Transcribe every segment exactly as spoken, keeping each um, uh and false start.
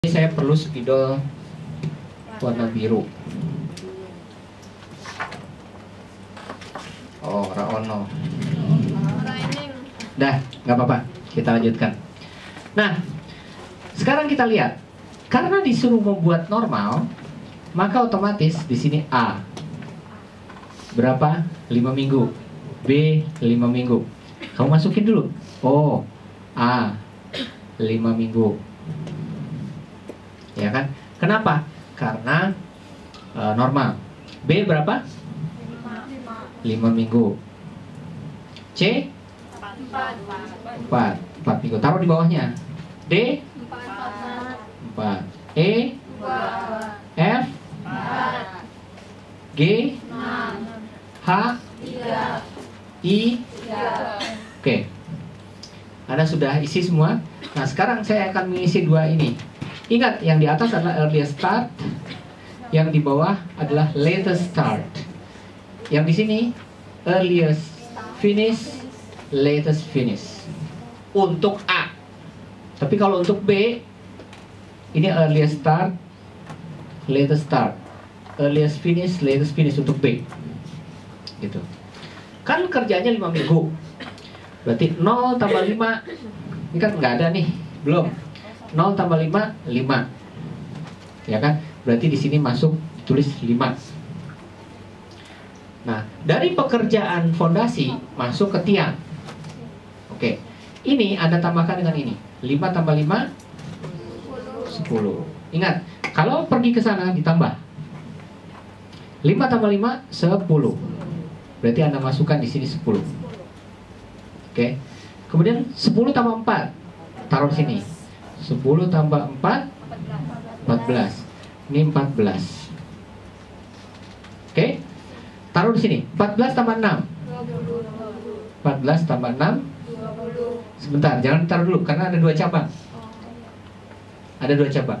Ini saya perlu spidol warna biru. Oh, Raono. Dah, nggak apa-apa. Kita lanjutkan. Nah, sekarang kita lihat. Karena disuruh membuat normal, maka otomatis di sini A berapa? lima minggu. B lima minggu. Kamu masukin dulu. Oh, A lima minggu. Ya kan? Kenapa? Karena e, normal. B berapa? lima minggu. C empat. empat minggu. Taruh di bawahnya. D empat. E F G H I. Oke. Anda sudah isi semua. Nah, sekarang saya akan mengisi dua ini. Ingat, yang di atas adalah earliest start, yang di bawah adalah latest start. Yang di sini earliest finish, latest finish. Untuk A. Tapi kalau untuk B, ini earliest start, latest start, earliest finish, latest finish untuk B. Gitu. Kan kerjanya lima minggu. Berarti nol tambah lima. Ini kan nggak ada nih, belum. nol tambah lima, lima. Ya kan? Berarti di sini masuk tulis lima. Nah, dari pekerjaan fondasi masuk ke tiang. Oke. Ini Anda tambahkan dengan ini. lima tambah lima, sepuluh. Ingat, kalau pergi ke sana ditambah. lima tambah lima, sepuluh. Berarti Anda masukkan di sini sepuluh. Oke. Kemudian sepuluh tambah empat. Taruh sini. sepuluh tambah empat, empat belas. Ini empat belas. Oke. Taruh di sini. empat belas tambah enam. empat belas tambah enam. Sebentar, jangan taruh dulu karena ada dua cabang. Ada dua cabang.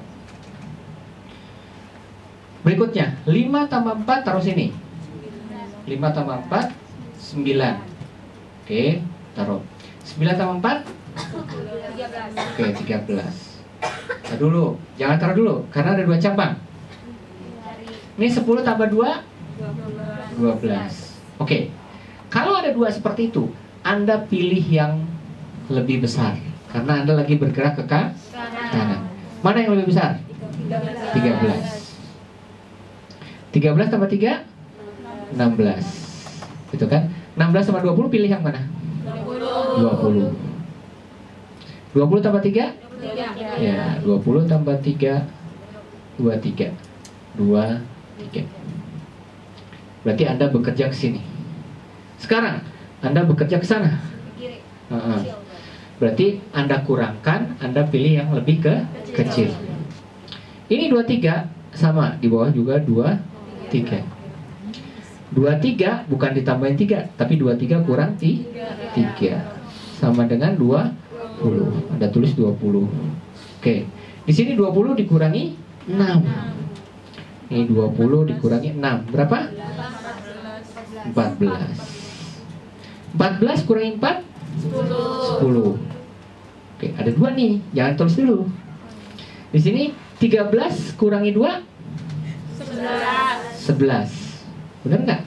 Berikutnya, lima tambah empat taruh sini. lima tambah empat, sembilan. Oke, taruh. sembilan tambah empat, oke, tiga belas. Taruh dulu, jangan taruh dulu karena ada dua cabang. Ini sepuluh tambah dua, dua belas. Oke. Kalau ada dua seperti itu, Anda pilih yang lebih besar karena Anda lagi bergerak ke kanan. Mana yang lebih besar? tiga belas. tiga belas tambah tiga, enam belas. Gitu kan? enam belas tambah dua puluh, pilih yang mana? dua puluh. dua puluh tambah tiga? Ya, dua puluh tambah tiga, dua puluh tiga. dua puluh tiga. Berarti Anda bekerja ke sini. Sekarang Anda bekerja ke sana. Uh-uh. Berarti Anda kurangkan, Anda pilih yang lebih ke kecil. Ini dua puluh tiga sama, di bawah juga dua puluh tiga. dua puluh tiga bukan ditambahin tiga, tapi dua puluh tiga kurang tiga. Sama dengan dua puluh. Anda tulis dua puluh. Oke. Di sini dua puluh dikurangi enam. Ini dua puluh dikurangi enam. Berapa? empat belas. empat belas kurangi empat? sepuluh. Oke, ada dua nih. Jangan tulis dulu. Di sini tiga belas kurangi dua? sebelas. Benar nggak?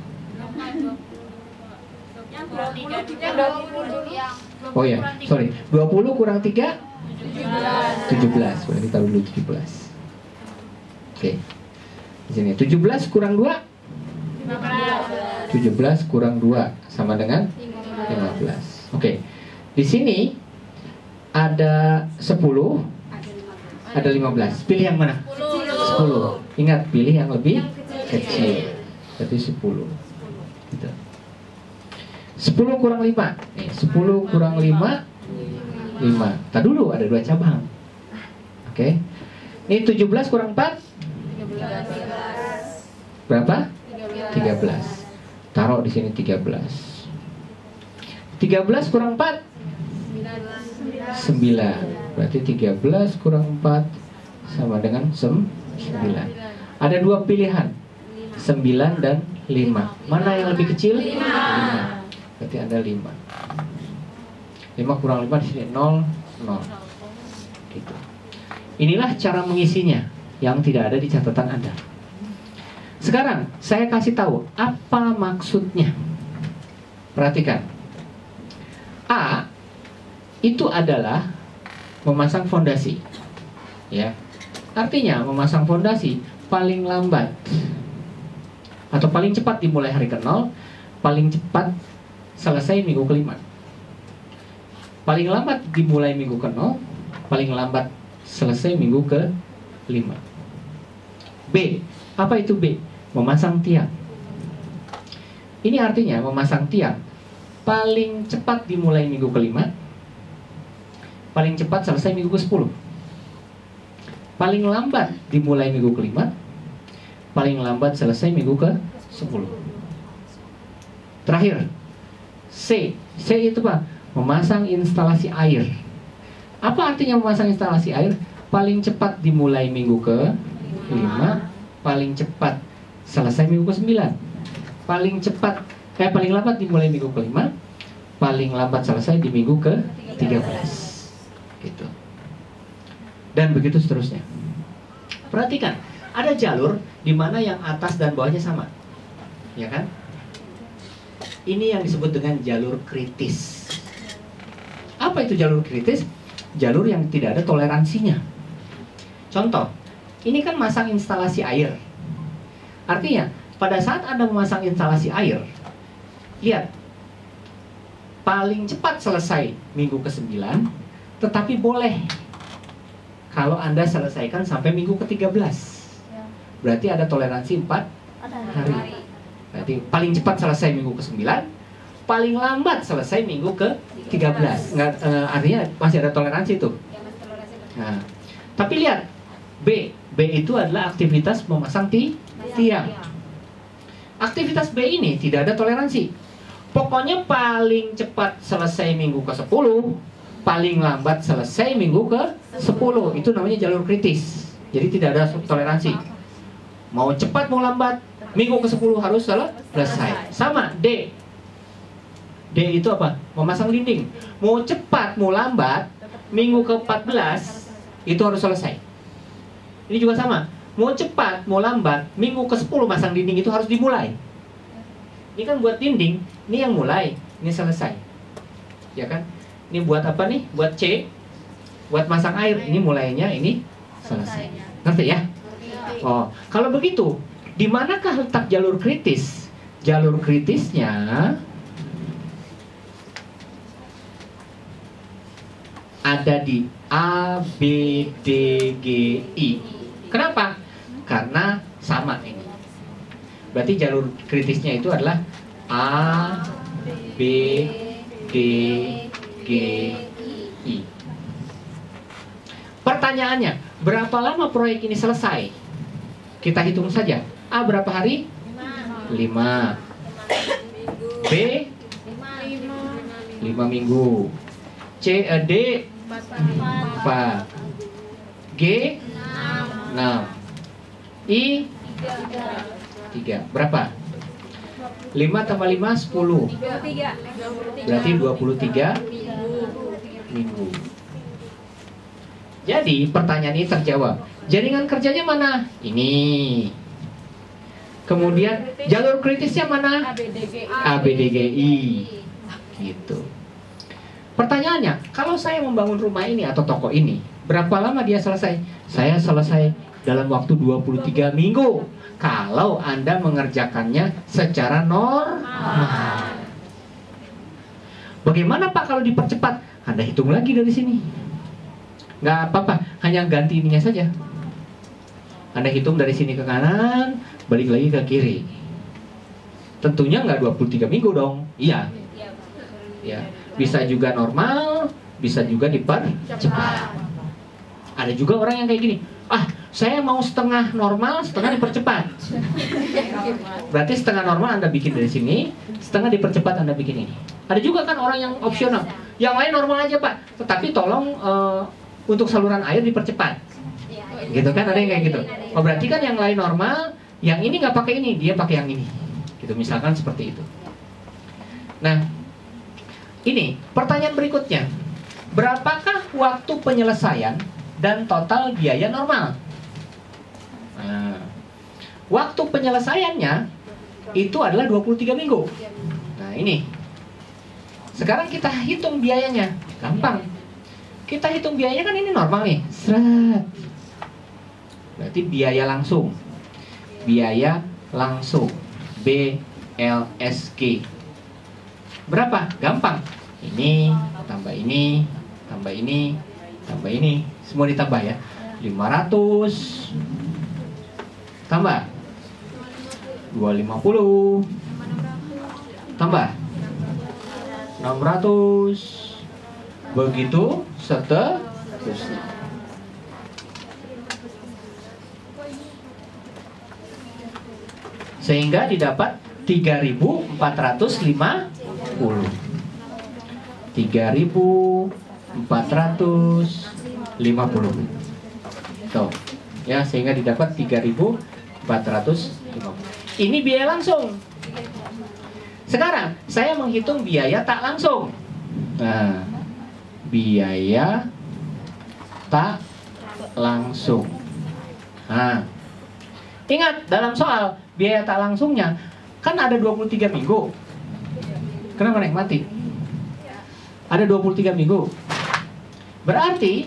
Oh ya, sorry. dua puluh kurang tiga? tujuh belas. Berarti taruh dulu tujuh belas. Oke. Di sini tujuh belas kurang dua? tujuh belas kurang dua sama dengan lima belas. Oke. Di sini ada sepuluh, ada lima belas. Pilih yang mana? sepuluh. Ingat, pilih yang lebih kecil. Berarti sepuluh. Gitu. sepuluh kurang lima. Nih, sepuluh kurang lima, lima. Tadi dulu ada dua cabang. Oke. Ini tujuh belas kurang empat? Berapa? tiga belas. Taruh di sini tiga belas. tiga belas kurang empat? sembilan. Berarti tiga belas kurang empat sama dengan sembilan. Ada dua pilihan, sembilan dan lima. Mana yang lebih kecil? lima. Berarti Anda lima. lima kurang lima di sini nol, nol. Gitu. Inilah cara mengisinya yang tidak ada di catatan Anda. Sekarang saya kasih tahu apa maksudnya. Perhatikan. A itu adalah memasang fondasi. Ya. Artinya memasang fondasi paling lambat atau paling cepat dimulai hari ke nol, paling cepat selesai minggu kelima. Paling lambat dimulai minggu ke nol, paling lambat selesai minggu ke lima. B, apa itu B? Memasang tiang. Ini artinya memasang tiang paling cepat dimulai minggu kelima, paling cepat selesai minggu ke sepuluh. Paling lambat dimulai minggu kelima, paling lambat selesai minggu ke sepuluh. Terakhir, C. C itu apa? Memasang instalasi air. Apa artinya memasang instalasi air? Paling cepat dimulai minggu ke lima, paling cepat selesai minggu ke sembilan. Paling cepat, eh paling lambat dimulai minggu ke lima, paling lambat selesai di minggu ke tiga belas. Gitu. Dan begitu seterusnya. Perhatikan, ada jalur di mana yang atas dan bawahnya sama. Ya kan? Ini yang disebut dengan jalur kritis. Apa itu jalur kritis? Jalur yang tidak ada toleransinya. Contoh, ini kan masang instalasi air. Artinya, pada saat Anda memasang instalasi air, lihat, paling cepat selesai minggu ke sembilan, tetapi boleh kalau Anda selesaikan sampai minggu ke tiga belas. Berarti ada toleransi empat hari. Berarti paling cepat selesai minggu ke sembilan, paling lambat selesai minggu ke tiga belas. Nggak, uh, artinya masih ada toleransi tuh. Nah, tapi lihat B, B itu adalah aktivitas memasang ti tiang. Aktivitas B ini tidak ada toleransi. Pokoknya paling cepat selesai minggu ke sepuluh, paling lambat selesai minggu ke sepuluh. Itu namanya jalur kritis. Jadi tidak ada toleransi. Mau cepat mau lambat, minggu ke sepuluh harus selesai. Sama D. D itu apa? Memasang dinding. Mau cepat mau lambat, minggu ke empat belas itu harus selesai. Ini juga sama. Mau cepat mau lambat, minggu ke sepuluh masang dinding itu harus dimulai. Ini kan buat dinding, ini yang mulai, ini selesai. Ya kan? Ini buat apa nih? Buat C. Buat masang air, ini mulainya, ini selesai. Ngerti ya? Oh, kalau begitu, di manakah letak jalur kritis? Jalur kritisnya ada di A, B, D, G, I. Kenapa? Karena sama ini. Berarti jalur kritisnya itu adalah A, B, D, G, I. Pertanyaannya, berapa lama proyek ini selesai? Kita hitung saja. A berapa hari? lima. B lima minggu. C, D empat. G enam. I tiga. Berapa? lima tambah lima, sepuluh. Berarti dua puluh tiga minggu. Jadi pertanyaan ini terjawab. Jaringan kerjanya mana? Ini. Kemudian jalur kritisnya mana? A, B, D, G, I. Gitu. Pertanyaannya, kalau saya membangun rumah ini atau toko ini, berapa lama dia selesai? Saya selesai dalam waktu dua puluh tiga minggu. Kalau Anda mengerjakannya secara normal. Bagaimana Pak kalau dipercepat? Anda hitung lagi dari sini. Nggak apa-apa, hanya ganti ininya saja. Anda hitung dari sini ke kanan, balik lagi ke kiri. Tentunya nggak dua puluh tiga minggu dong. Iya. Ya, bisa juga normal, bisa juga dipercepat. Ada juga orang yang kayak gini. Ah, saya mau setengah normal, setengah dipercepat. Berarti setengah normal Anda bikin dari sini, setengah dipercepat Anda bikin ini. Ada juga kan orang yang opsional. Yang lain normal aja Pak, tetapi tolong uh, untuk saluran air dipercepat. Gitu kan, ada yang kayak gitu. Oh, berarti kan yang lain normal, yang ini nggak pakai ini, dia pakai yang ini. Gitu, misalkan seperti itu. Nah, ini pertanyaan berikutnya. Berapakah waktu penyelesaian dan total biaya normal. Nah, waktu penyelesaiannya itu adalah dua puluh tiga minggu. Nah ini, sekarang kita hitung biayanya. Gampang. Kita hitung biayanya kan ini normal nih. Seret. Berarti biaya langsung. Biaya langsung. B L S G. Berapa? Gampang. Ini, tambah ini, tambah ini, tambah ini. Semua ditambah ya. lima ratus. Tambah. dua ratus lima puluh. Tambah. enam ratus. Begitu seterusnya. Sehingga didapat tiga ribu empat ratus lima puluh. tiga ribu empat ratus lima puluh. Tuh. Ya, sehingga didapat tiga ribu empat ratus lima puluh. Ini biaya langsung. Sekarang saya menghitung biaya tak langsung. Nah, biaya tak langsung. Nah, ingat dalam soal biaya tak langsungnya kan ada dua puluh tiga minggu. Kenapa naik mati? Ada dua puluh tiga minggu. Berarti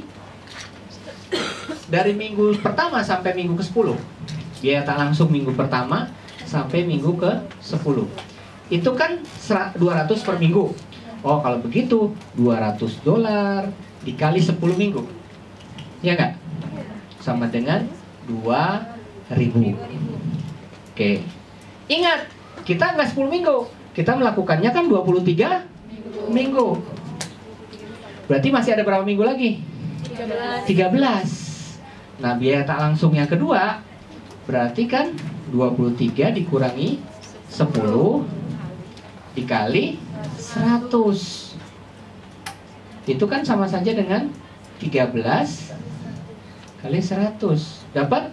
dari minggu pertama sampai minggu ke sepuluh, biaya tak langsung minggu pertama sampai minggu ke sepuluh, itu kan dua ratus per minggu. Oh, kalau begitu dua ratus dolar dikali sepuluh minggu, ya nggak? Sama dengan dua ribu. Oke, ingat, kita nggak sepuluh minggu, kita melakukannya kan dua puluh tiga minggu. Berarti masih ada berapa minggu lagi? tiga belas. Nah, biaya tak langsung yang kedua berarti kan dua puluh tiga dikurangi sepuluh dikali seratus. Itu kan sama saja dengan tiga belas kali seratus. Dapat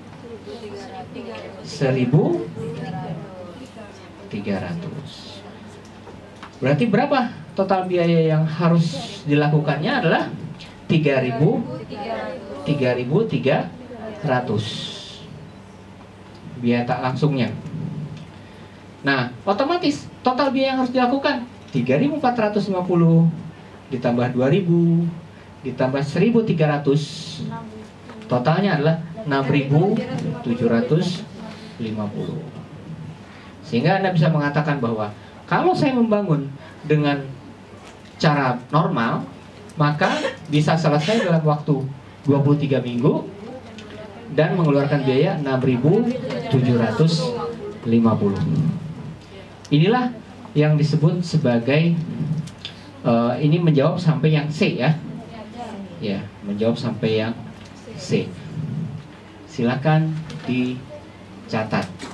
seribu tiga ratus. Berarti berapa total biaya yang harus dilakukannya adalah tiga ribu tiga ratus. Biaya tak langsungnya. Nah, otomatis total biaya yang harus dilakukan tiga ribu empat ratus lima puluh ditambah dua ribu ditambah seribu tiga ratus. Totalnya adalah enam ribu tujuh ratus lima puluh. Sehingga Anda bisa mengatakan bahwa kalau saya membangun dengan cara normal, maka bisa selesai dalam waktu dua puluh tiga minggu dan mengeluarkan biaya enam ribu tujuh ratus lima puluh. Inilah yang disebut sebagai uh, ini menjawab sampai yang C ya. Ya, menjawab sampai yang C. Silakan dicatat.